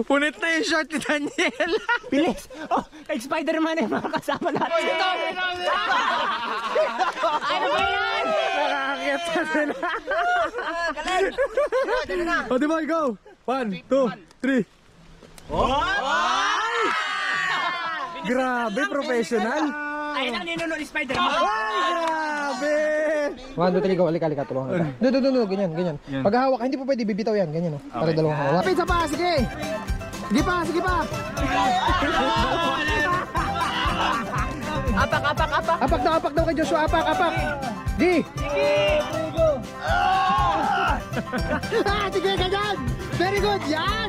Punit na yung short ni Daniel. Bilis! Oh, Spider-Man yung mga kasama natin. Ano ba yan? Nakakakit sa sila. O, di ba, go! 1, 2, 3. Grabe, professional. Ayun ang ninuno ni Spider-Man. Grabe! 1, 2, 3, go. Alika, tulungan kita. Doon, ganyan. Pag hawak, hindi po pwede bibitaw yan. Ganyan, oh. Para dalawang hawak. Pizza pa, sige! Sige pa! Apak daw kay Joshua, apak! Di! Sige, ganyan! Very good, yan!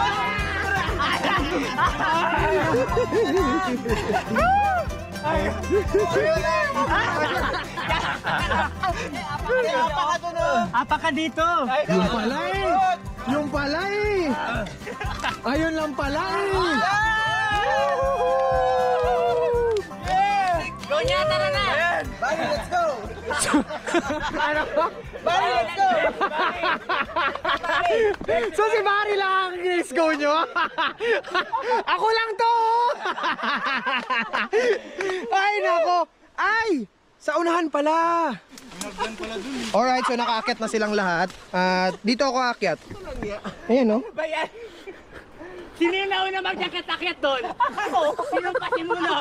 Apa ka dito? Yung pala eh! Ayun lang pala eh! Go niya, tara na! Bali, let's go! Bali, let's go! So si Barry lang ang let's go nyo? Ako lang to! Ay, nako! Ay! Sa unahan pala! Alright, so nakaakyat na silang lahat. At dito ako aakyat. Ayan, no? Bayan! Sino yung nauna magkakatakit doon? Ako! Sino pa simula?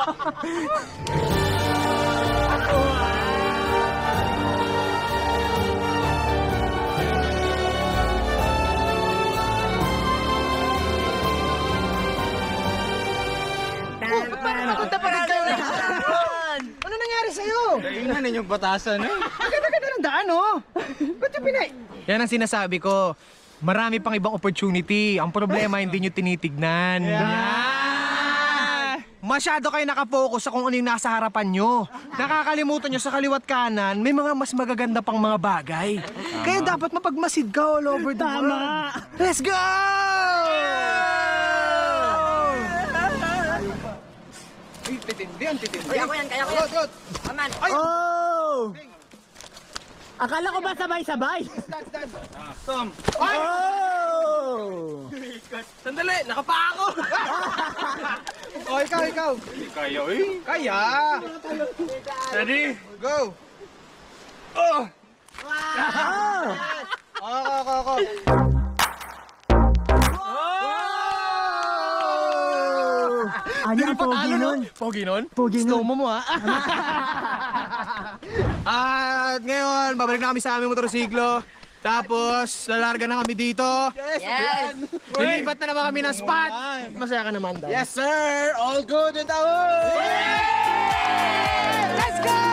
Punta pa rin kayo lahat! Ano nangyari sa'yo? Tingnan ninyong batasan eh. Ang ganda-ganda ng daan, oh! Ba't yung pinay? Yan ang sinasabi ko. Marami pang ibang opportunity. Ang problema, hindi nyo tinitignan. Masyado kayo nakafocus sa kung ano yung nasa harapan nyo. Nakakalimutan nyo sa kaliwat kanan, may mga mas magaganda pang mga bagay. Kaya dapat mapagmasid ka all over the world. Let's go! Titindi. Kaya ko yan. Aman. Oh! Akala ko ba sabay-sabay? Tom. Oh! Sandali, nakapa ako. Oh, ikaw. Kaya eh. Kaya! Ready? Go! Oh! Ako. Ano ang pogi nun? Pogi nun? Slow mo ha? At ngayon, babalik na kami sa aming motorsiklo. Tapos, lalarga na kami dito. Yes! Lilipat na naman kami ng spot. Masaya ka naman daw. Yes sir! All good and out! Let's go!